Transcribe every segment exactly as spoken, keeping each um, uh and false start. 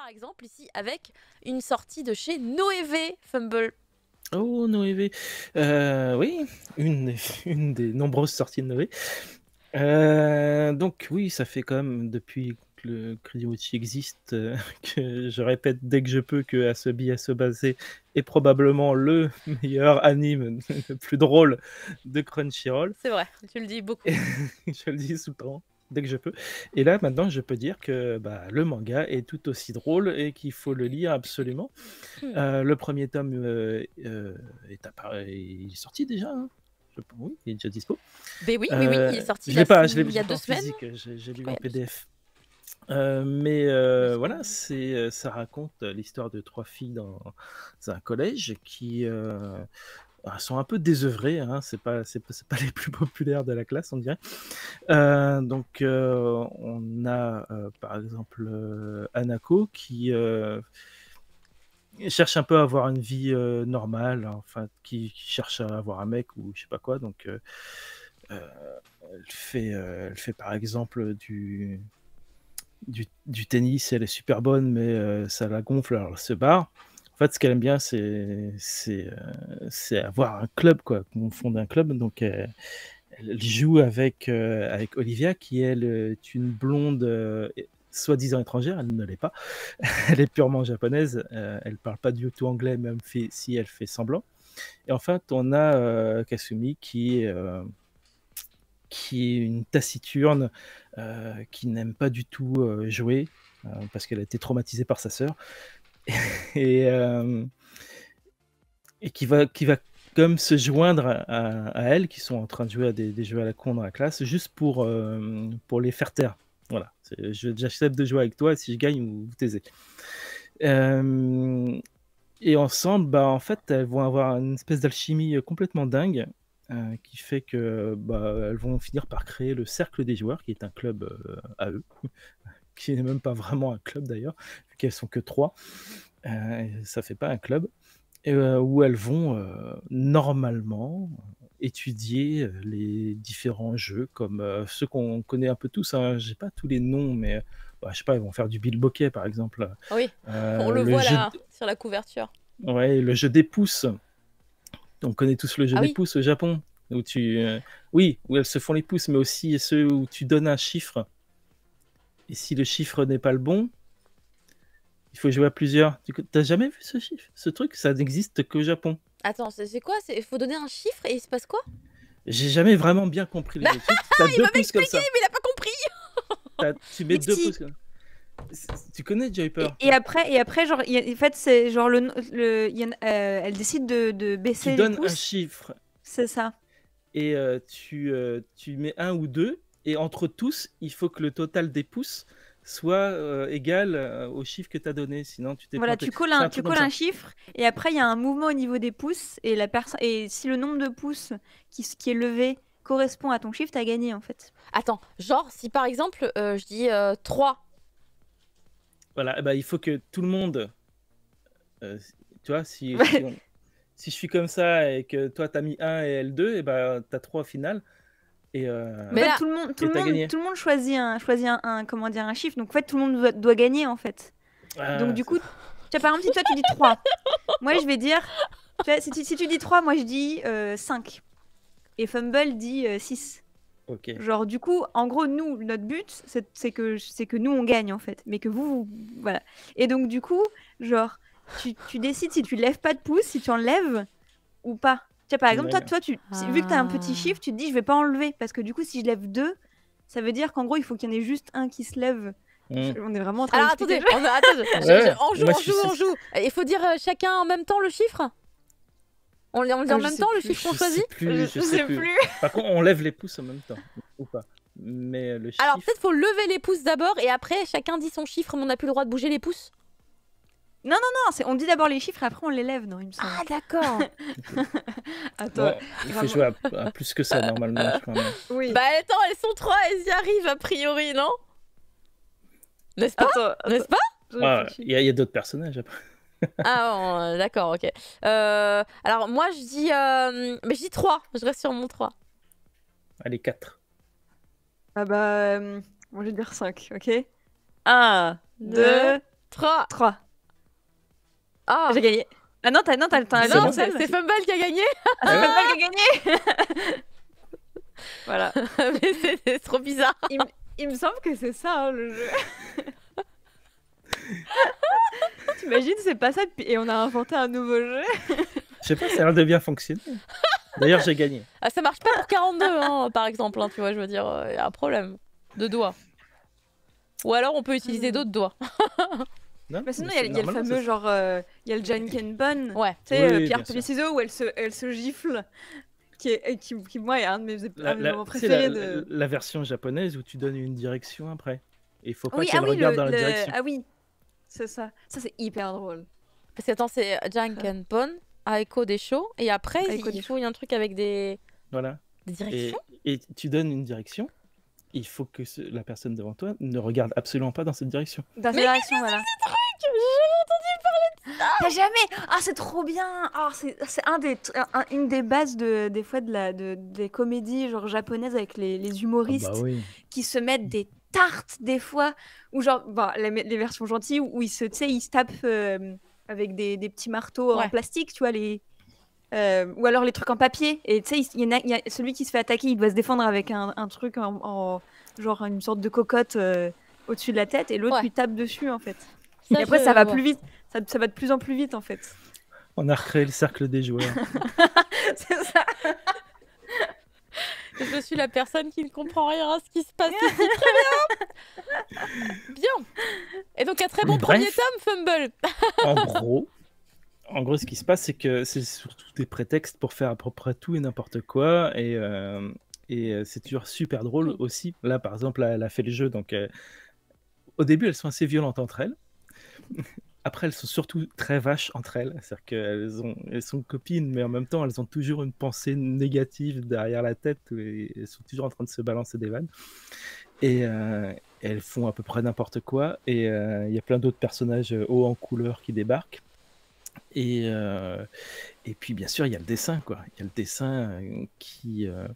par exemple ici avec une sortie de chez Noévé Fumble. Oh Noévé, heu, oui, une des une des nombreuses sorties de Noé. Heu, donc oui, ça fait quand même depuis que le Crazy Mochi existe, heu, que je répète dès que je peux que Asobi Asobase est probablement le meilleur anime le plus drôle de Crunchyroll. C'est vrai, tu le dis beaucoup. Je le dis tout le temps, dès que je peux. Et là maintenant je peux dire que, bah, le manga est tout aussi drôle et qu'il faut le lire absolument. Mmh. Heu, le premier tome, heu heu, est appa il est sorti déjà, hein? Je pen oui, il est déjà dispo. Beh, oui, oui, oui, il est Heu, sorti je la l'ai pas je sem l'ai il je y a l'ai pas deux en semaines. physique, j'ai j'ai Je lu crois en il y a deux semaines. P D F. Heu, mais deux heu, voilà, semaines. c'est, heu, ça raconte l'histoire de trois filles dans un collège qui, heu, bah, sont un peu désœuvrées, hein, c'est pas c'est pas c'est pas les plus populaires de la classe, on dirait. Heu, donc heu, on a, heu, par exemple, heu, Hanako qui, heu cherche un peu à avoir une vie, heu, normale, enfin qui qui cherche à avoir un mec ou je sais pas quoi donc heu heu, elle fait, heu, elle fait par exemple du du du tennis, elle est super bonne mais heu, ça la gonfle alors elle se barre. En fait, ce qu'elle aime bien c'est c'est, heu, c'est avoir un club quoi, qu'on fonde un club donc elle elle joue avec, heu, avec Olivia qui elle est une blonde, heu, é soi-disant étrangère, elle ne l'est pas. Elle est purement japonaise, heu, elle parle pas du tout anglais même fait si elle fait semblant. Et en fait, on a, heu, Kasumi qui est, heu, qui est une taciturne, heu, qui n'aime pas du tout, heu, jouer, heu, parce qu'elle a été traumatisée par sa sœur. Et hem et qui va qui va comme se joindre à à à elles, qui sont en train de jouer à des des jeux à la con dans la classe, juste pour, hem, pour les faire taire. Voilà, c'est je j'accepte de jouer avec toi et si je gagne, vous vous taisez. Hem et ensemble, bah, en fait, elles vont avoir une espèce d'alchimie, heu, complètement dingue, heu, qui fait que, bah, elles vont finir par créer le Cercle des joueurs, qui est un club, heu, à eux, qui n'est même pas vraiment un club d'ailleurs, vu qu'elles sont que trois. Heu, ça fait pas un club et heu, où elles vont, heu, normalement étudier, heu, les différents jeux comme, heu, ceux qu'on connaît un peu tous, hein. J'ai pas tous les noms mais, bah, je sais pas, ils vont faire du bilboquet par exemple, Oui, on heu, le le voit jeu là, d sur la couverture. ouais, le jeu des pouces. On connaît tous le jeu Ah des oui? pouces au Japon, où tu, heu oui, où elles se font les pouces, mais aussi ceux où tu donnes un chiffre et si le chiffre n'est pas le bon il faut jouer à plusieurs. Tu co tu as jamais vu ce chiffre ce truc? Ça n'existe qu'au Japon. Attends, c'est c'est quoi? C'est il faut donner un chiffre et il se passe quoi? J'ai jamais vraiment bien compris le Bah jeu. Tu sais, tu as il deux veut pouces comme m'expliquer, ça. mais il a pas compris! Tu as tu mets Mais deux si! pouces comme c c tu connais Joyper, Et et toi? après et après genre il y a en fait, c'est genre le n le il y en a heu, elle décide de de Tu baisser les donnes un pouces. chiffre C'est ça. et heu, tu, heu, tu mets un ou deux et entre tous, il faut que le total des pouces soit, heu, égal, heu, au chiffre que tu as donné, sinon tu t'es Voilà, planté. tu colles C'est un un tu truc comme colles un ça. chiffre et après il y a un mouvement au niveau des pouces et la perso et si le nombre de pouces qui s qui est levé correspond à ton chiffre, tu as gagné, en fait. Attends, genre si par exemple, heu, je dis, heu, trois. Voilà, et bah, il faut que tout le monde heu, s tu vois, si si Ouais. on si je suis comme ça et que toi tu as mis un et elle deux et bah, tu as trois au final et heu En Mais fait, là tout le monde tout et le tu as monde gagné. tout le monde choisit un choisit un un comment dire? Un chiffre, donc en fait, tout le monde doit doit gagner, en fait. Donc Ah, du c'est coup, ça. tu vois, par exemple, si toi tu dis trois, moi je vais dire tu vois, si tu si tu dis trois, moi je dis, heu, cinq et Fumble dit, heu, six. OK. Genre du coup, en gros, nous, notre but, c'est c'est que c'est que nous on gagne, en fait, mais que vous, vous voilà et donc du coup, genre, tu tu décides si tu lèves pas de pouce, si tu enlèves ou pas. Tu vois, par exemple, toi D'accord. toi, tu si vu que tu as un petit Ah. chiffre, tu te dis: «Je vais pas enlever» parce que du coup, si je lève deux, ça veut dire qu'en gros, il faut qu'il y en ait juste un qui se lève. Je Mmh. on est vraiment en train Alors d'expliquer le attendez, jeu. on a attends, je je Ouais, on joue moi je on suis joue on c'est joue. Il faut dire, heu, chacun en même temps le chiffre? On le dit on le dit Ah, en je même sais temps, le plus. chiffre qu'on Je sais choisit? Je plus je je sais sais plus. plus. Par contre, on lève les pouces en même temps ou pas, mais le Alors chiffre peut-être faut lever les pouces d'abord et après chacun dit son chiffre, mais on n'a plus le droit de bouger les pouces? Non, non, non, c'est on dit d'abord les chiffres et après on les lève, non, il me semble. Ah d'accord. OK. Attends, Bon, il faut vraiment jouer à p à plus que ça normalement, je crois, mais Oui. Bah attends, elles sont trois, elles y arrivent a priori, non? N'est-ce pas? Attends, attends, N'est-ce pas? je Ah, réfléchis. il y a il y a d'autres personnages après. Ah bon, heu, d'accord, OK. Heu, alors moi je dis, hem, mais je dis trois, je reste sur mon trois. Allez quatre. Ah bah, hem, moi je vais dire cinq, OK? un deux deux trois. trois. Ah, J'ai gagné. Ah non, t'as non, t'as le temps. C'est non, bon. c'est c'est Fumble qui a gagné. Ah, c'est Fumble qui a gagné. Voilà. Mais c'est c'est trop bizarre. Il, m- il me semble que c'est ça hein, le jeu. T'imagines, c'est pas ça depuis- et on a inventé un nouveau jeu. Je sais pas, ça a l'air de bien fonctionner. D'ailleurs, j'ai gagné. Ah, ça marche pas pour quarante-deux, hein, par exemple. Hein, tu vois, je veux dire, il y a un problème de doigts. Ou alors on peut utiliser Hmm. d'autres doigts. Non, Mais sinon, mais il y a, c'est- il y a le normalement, fameux ça- genre, euh, il y a le Jankenbon. Ouais. Tu sais, Oui, euh, oui, pierre, bien papier, sûr. ciseaux, où elle se, elle se gifle. Qui, est, qui, qui, moi, est un de mes, La, un de mes la- moments tu sais, la- préférés la- de. la version japonaise où tu donnes une direction après. Et il faut pas Oui, qu'elle ah oui, regarde le, dans la le- direction. ah oui, c'est ça. Ça, c'est hyper drôle. Parce que attends, c'est Jankenpon, Aiko Desho, et après Aiko il Desho. faut il y a un truc avec des, Voilà. des Et, directions. et tu donnes une direction. Il faut que ce- la personne devant toi ne regarde absolument pas dans cette direction. Dans Mais cette direction, voilà. J'ai jamais entendu parler de ça. T'as jamais. Ah, c'est trop bien. Ah, c'est c'est un des, un- une des bases de, des fois de la, de, des comédies genre japonaises avec les, les Ah humoristes bah oui. qui se mettent des tartes des fois ou genre bon, les, les versions gentilles où, où ils se, tu sais, ils se tapent euh, avec des, des petits marteaux en Ouais. plastique, tu vois les. euh, ou alors les trucs en papier et tu sais il y en a, il y a celui qui se fait attaquer il doit se défendre avec un, un truc en, en- genre une sorte de cocotte euh, au-dessus de la tête et l'autre Ouais. lui tape dessus en fait Ça, et après je ça va vois. plus vite ça, ça va de plus en plus vite en fait. On a recréé le cercle des joueurs. C'est ça. Je suis la personne qui ne comprend rien à ce qui se passe ici. Très bien. Bien. Et donc un très bon Mais premier bref. tome, Fumble. En gros, en gros, ce qui se passe, c'est que c'est surtout des prétextes pour faire à peu près tout et n'importe quoi. Et, euh, et euh, c'est toujours super drôle Oui. aussi. Là, par exemple, elle a fait le jeu. Donc, euh, au début, elles sont assez violentes entre elles. Après, elles sont surtout très vaches entre elles. C'est-à-dire qu'elles ont, elles sont copines, mais en même temps, elles ont toujours une pensée négative derrière la tête. Et elles sont toujours en train de se balancer des vannes. Et euh, elles font à peu près n'importe quoi. Et euh, il y a plein d'autres personnages euh, hauts en couleur qui débarquent. Et, euh, et puis, bien sûr, il y a le dessin, quoi. Il y a le dessin euh, qui, euh,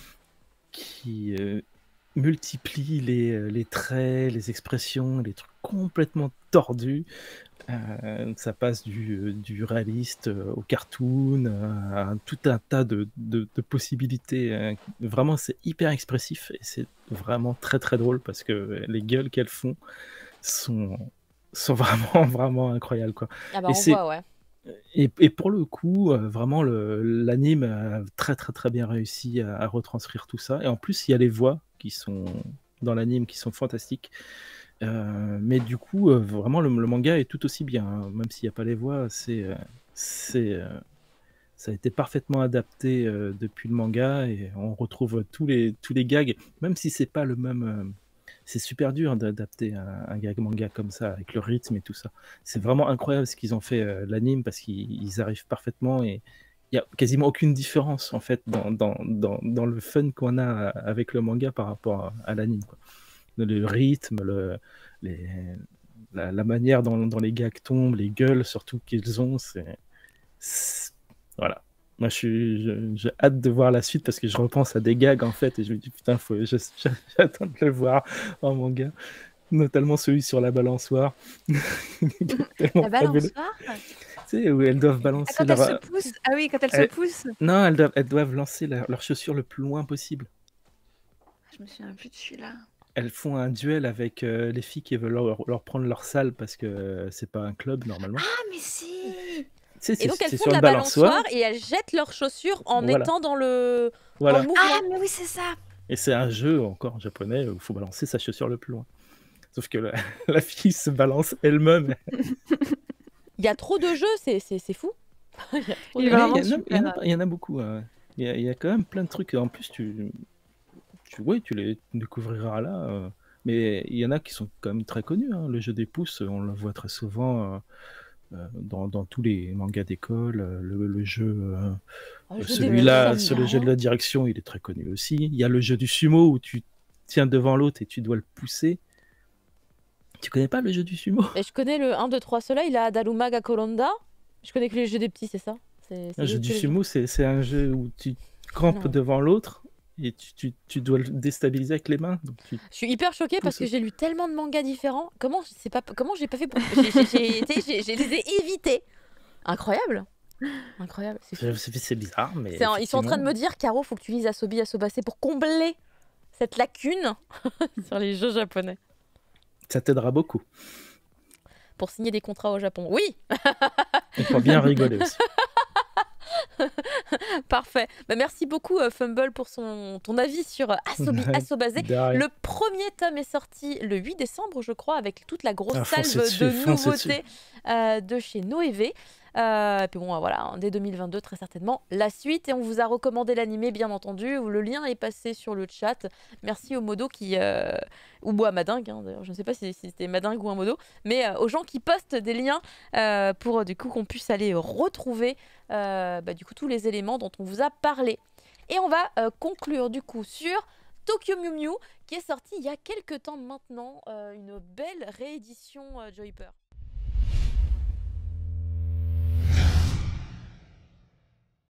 qui euh, multiplie les, les traits, les expressions, les trucs complètement tordus. Euh, ça passe du, du réaliste euh, au cartoon, euh, à tout un tas de, de, de possibilités. euh. Vraiment, c'est hyper expressif et c'est vraiment très très drôle parce que les gueules qu'elles font sont, sont vraiment vraiment incroyables, quoi. Ah bah Et on c'est- voit, ouais. Et, et pour le coup, euh, vraiment, le- l'anime a très très très bien réussi à, à retranscrire tout ça. Et en plus, il y a les voix qui sont dans l'anime qui sont fantastiques. Euh, mais du coup, euh, vraiment, le, le manga est tout aussi bien, hein. Même s'il n'y a pas les voix, c'est, euh, c'est, euh, ça a été parfaitement adapté euh, depuis le manga et on retrouve tous les, tous les gags, même si c'est pas le même. euh, c'est super dur d'adapter un, un gag manga comme ça, avec le rythme et tout ça. C'est vraiment incroyable ce qu'ils ont fait euh, l'anime parce qu'ils ils arrivent parfaitement et il n'y a quasiment aucune différence en fait dans, dans, dans, dans le fun qu'on a avec le manga par rapport à, à l'anime, quoi. Le rythme, le, les, la, la manière dont, dont les gags tombent, les gueules surtout qu'ils ont, c'est, c'est- voilà. Moi, je suis, je- j'ai hâte de voir la suite parce que je repense à des gags en fait et je me dis putain, faut, je- je- j'attends de le voir en manga, notamment celui sur la balançoire. Tellement La fabuleux. balançoire. Tu sais, où elles doivent Ah, balancer quand elle leur... se pousse. Ah oui, quand elle Elle- se pousse. Non, elles doivent, elles doivent lancer la- leurs chaussures le plus loin possible. Je me souviens plus de celui-là. Elles font un duel avec euh, les filles qui veulent leur, leur prendre leur salle parce que euh, c'est pas un club normalement. Ah mais si. Tu sais, Et c'est donc elles c'est font sur de une la balançoire. balançoire et elles jettent leurs chaussures en Voilà. étant dans le, dans Voilà. le mouvement. Ah mais oui c'est ça. Et c'est un jeu encore en japonais où il faut balancer sa chaussure le plus loin. Sauf que la, la fille se balance elle-même. Il y a trop de jeux, c'est c'est- c'est fou. Il y a trop Il de est Mais vraiment il y en a- il y en a- super. il y en a beaucoup, hein. Il y, a, il y a quand même plein de trucs. En plus, tu, tu, ouais, tu les découvriras là. euh. Mais il y en a qui sont quand même très connus, hein. Le jeu des pouces, on le voit très souvent euh, euh, dans, dans tous les mangas d'école. euh, Le, le jeu, euh, Ah, le jeu des celui-là, pouces, ça sur me le dit jeu de rien. la direction, il est très connu aussi. Il y a le jeu du sumo où tu tiens devant l'autre et tu dois le pousser. Tu connais pas le jeu du sumo? Et je connais le un, deux, trois Soleil, il a Daruma Gakolonda. Je connais que les jeux des petits, c'est ça? C'est c'est Le jeu les- du que les- sumo, c'est c'est un jeu où tu campes Non. devant l'autre et tu, tu, tu dois le déstabiliser avec les mains. Donc tu... Je suis hyper choquée parce Pousse. que j'ai lu tellement de mangas différents. Comment je sais pas comment j'ai pas fait pour j'ai j'ai- j'ai été- j'ai- j'ai les ai évités. Incroyable. Incroyable, c'est fou. C'est c'est bizarre, mais C'est un- Ils sont en train de me effectivement, dire, Caro, faut que tu lises Asobi Asobase pour combler cette lacune sur les jeux japonais. ça t'aidera beaucoup. Pour signer des contrats au Japon. Oui, Et pour bien rigoler aussi. parfait. Bah, merci beaucoup euh, Fumble pour son, ton avis sur euh, Asobi Asobase. De rien. Le premier tome est sorti le huit décembre, je crois, avec toute la grosse Ah, foncez salve dessus, de foncez nouveautés euh, de chez Noévé. Euh, et puis bon, voilà, hein, dès deux mille vingt-deux, très certainement, la suite. Et on vous a recommandé l'animé, bien entendu. Où le lien est passé sur le chat. Merci au modo qui... Euh, ou à Madingue, hein, d'ailleurs, je ne sais pas si, si c'était Madingue ou un modo. Mais euh, aux gens qui postent des liens euh, pour, euh, du coup, qu'on puisse aller retrouver euh, bah, du coup, tous les éléments dont on vous a parlé. Et on va euh, conclure, du coup, sur Tokyo Mew Mew, qui est sorti il y a quelques temps maintenant. Euh, une belle réédition euh, Joyper.